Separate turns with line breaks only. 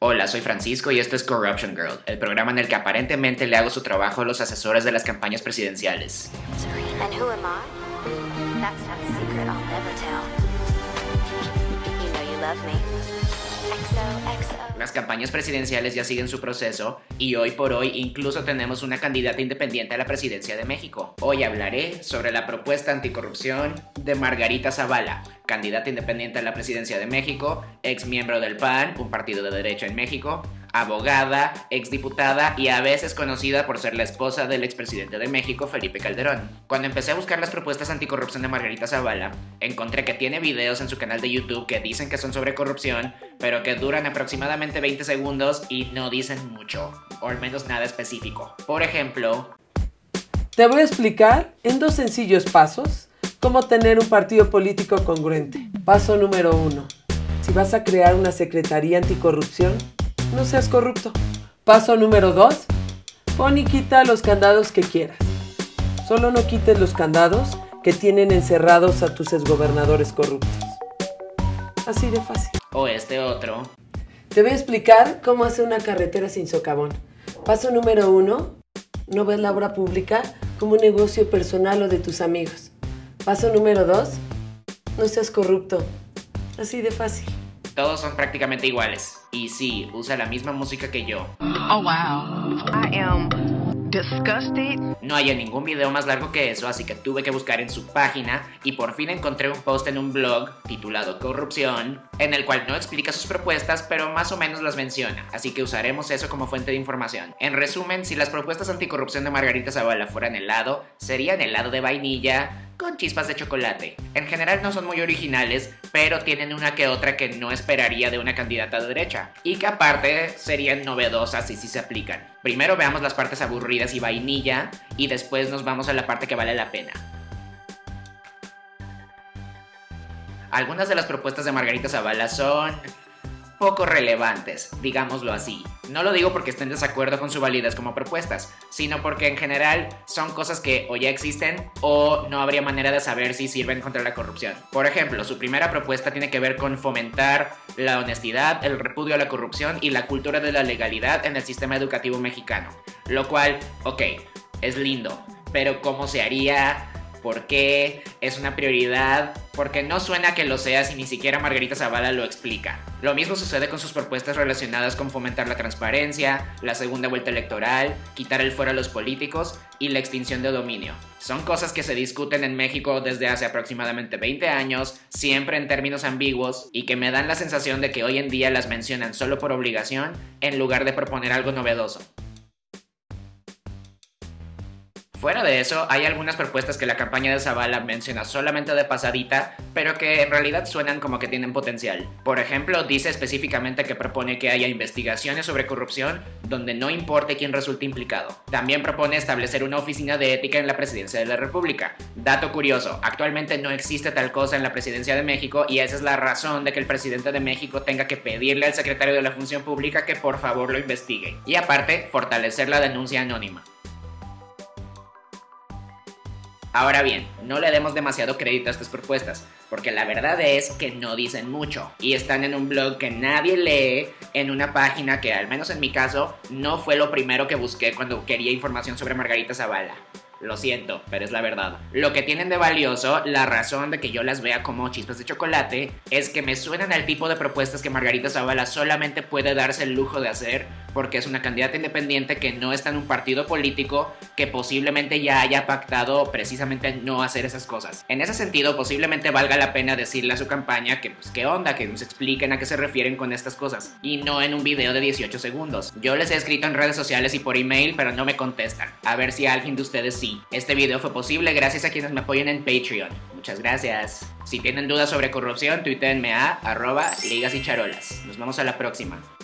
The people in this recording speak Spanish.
Hola, soy Francisco y esto es Corruption Girl, el programa en el que aparentemente le hago su trabajo a los asesores de las campañas presidenciales.
And who am I? That's not a secret I'll never tell. You know you love me. XOXO.
Las campañas presidenciales ya siguen su proceso y hoy por hoy incluso tenemos una candidata independiente a la presidencia de México. Hoy hablaré sobre la propuesta anticorrupción de Margarita Zavala, candidata independiente a la presidencia de México, ex miembro del PAN, un partido de derecha en México, abogada, exdiputada y a veces conocida por ser la esposa del expresidente de México, Felipe Calderón. Cuando empecé a buscar las propuestas anticorrupción de Margarita Zavala, encontré que tiene videos en su canal de YouTube que dicen que son sobre corrupción, pero que duran aproximadamente 20 segundos y no dicen mucho, o al menos nada específico. Por ejemplo,
te voy a explicar en 2 sencillos pasos cómo tener un partido político congruente. Paso número 1. Si vas a crear una secretaría anticorrupción, no seas corrupto. Paso número 2. Pon y quita los candados que quieras. Solo no quites los candados que tienen encerrados a tus exgobernadores corruptos. Así de fácil.
o este otro.
Te voy a explicar cómo hacer una carretera sin socavón. Paso número 1. No ves la obra pública como un negocio personal o de tus amigos. Paso número 2. No seas corrupto. Así de fácil.
Todos son prácticamente iguales. Y sí, usa la misma música que yo.
Oh, wow. I am disgusted.
No hay ningún video más largo que eso, así que tuve que buscar en su página y por fin encontré un post en un blog titulado Corrupción, en el cual no explica sus propuestas, pero más o menos las menciona, así que usaremos eso como fuente de información. En resumen, si las propuestas anticorrupción de Margarita Zavala fueran helado, serían helado de vainilla con chispas de chocolate. En general no son muy originales, pero tienen una que otra que no esperaría de una candidata de derecha, y que aparte serían novedosas y sí se aplican. Primero veamos las partes aburridas y vainilla, y después nos vamos a la parte que vale la pena. Algunas de las propuestas de Margarita Zavala son poco relevantes, digámoslo así. No lo digo porque esté en desacuerdo con su validez como propuestas, sino porque en general son cosas que o ya existen o no habría manera de saber si sirven contra la corrupción. Por ejemplo, su primera propuesta tiene que ver con fomentar la honestidad, el repudio a la corrupción y la cultura de la legalidad en el sistema educativo mexicano. Lo cual, ok, es lindo, pero ¿cómo se haría? ¿Por qué? ¿Es una prioridad? Porque no suena que lo sea si ni siquiera Margarita Zavala lo explica. Lo mismo sucede con sus propuestas relacionadas con fomentar la transparencia, la segunda vuelta electoral, quitar el fuero a los políticos y la extinción de dominio. Son cosas que se discuten en México desde hace aproximadamente 20 años, siempre en términos ambiguos, y que me dan la sensación de que hoy en día las mencionan solo por obligación en lugar de proponer algo novedoso. Fuera de eso, hay algunas propuestas que la campaña de Zavala menciona solamente de pasadita, pero que en realidad suenan como que tienen potencial. Por ejemplo, dice específicamente que propone que haya investigaciones sobre corrupción donde no importe quién resulte implicado. También propone establecer una oficina de ética en la presidencia de la República. Dato curioso, actualmente no existe tal cosa en la presidencia de México y esa es la razón de que el presidente de México tenga que pedirle al secretario de la Función Pública que por favor lo investigue. Y aparte, fortalecer la denuncia anónima. Ahora bien, no le demos demasiado crédito a estas propuestas, porque la verdad es que no dicen mucho, y están en un blog que nadie lee, en una página que, al menos en mi caso, no fue lo primero que busqué cuando quería información sobre Margarita Zavala. Lo siento, pero es la verdad. Lo que tienen de valioso, la razón de que yo las vea como chispas de chocolate, es que me suenan al tipo de propuestas que Margarita Zavala solamente puede darse el lujo de hacer porque es una candidata independiente que no está en un partido político que posiblemente ya haya pactado precisamente no hacer esas cosas. En ese sentido, posiblemente valga la pena decirle a su campaña que pues qué onda, que nos expliquen a qué se refieren con estas cosas, y no en un video de 18 segundos. Yo les he escrito en redes sociales y por email, pero no me contestan. A ver si alguien de ustedes sí. Este video fue posible gracias a quienes me apoyan en Patreon. Muchas gracias. Si tienen dudas sobre corrupción, tuítenme a @ligasycharolas. Nos vemos a la próxima.